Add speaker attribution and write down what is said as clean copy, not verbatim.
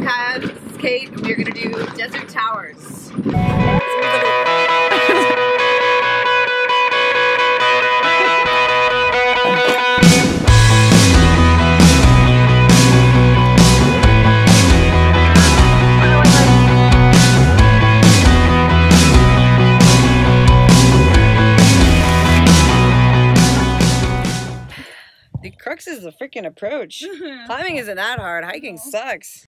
Speaker 1: Kaya, this is Kate, and we're gonna do Desert Towers. The crux is the freaking approach. Climbing isn't that hard. Hiking sucks.